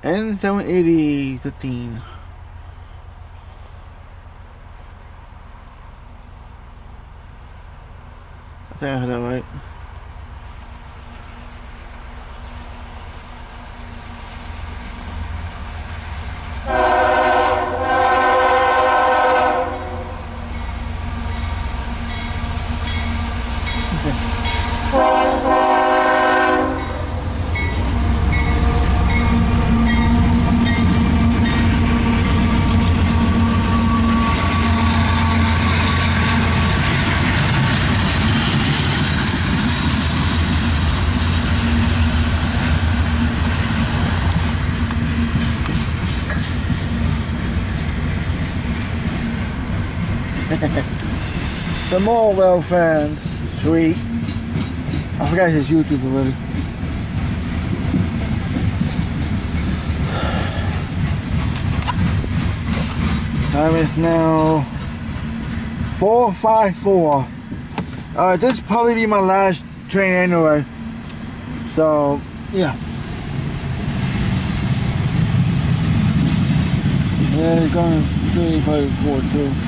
N780-13. I think I heard that right. Some more well fans. Sweet. I forgot his YouTube already. Time is now 4:54. This will probably be my last train anyway. So yeah. Yeah, it's going 3:44 too.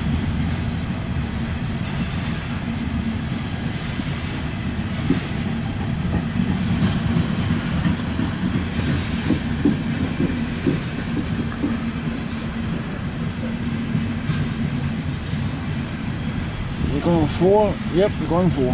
We're going 4. Yep, we're going 4.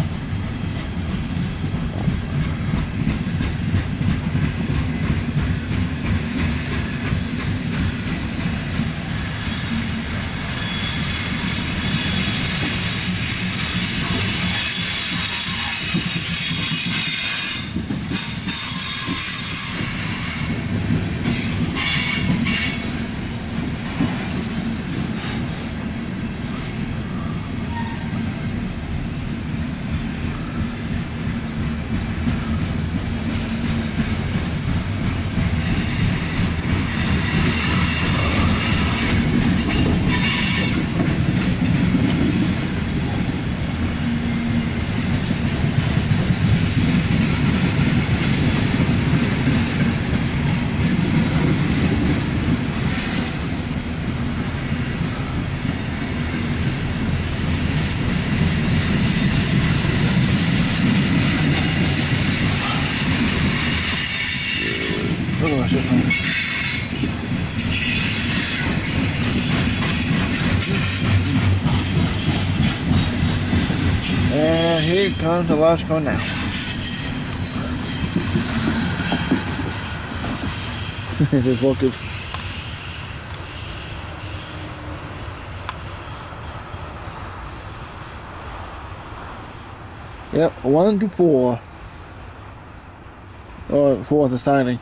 And here comes the last one now. Just focus. Yep, 1 to 4. Or 4 is the signing.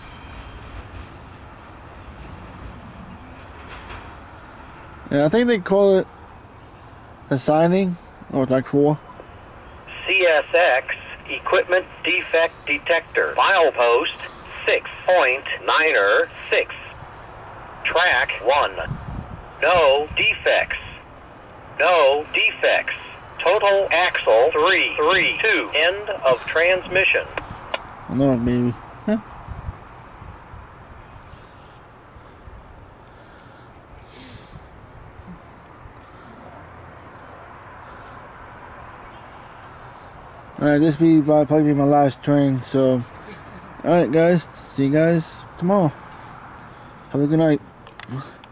Yeah, I think they call it a signing, or like 4. CSX Equipment Defect Detector. Milepost 6.96. Track 1. No defects. No defects. Total axle 332. End of transmission. I know it, baby. Huh? Alright, this will probably be my last train, so alright guys, see you guys tomorrow. Have a good night.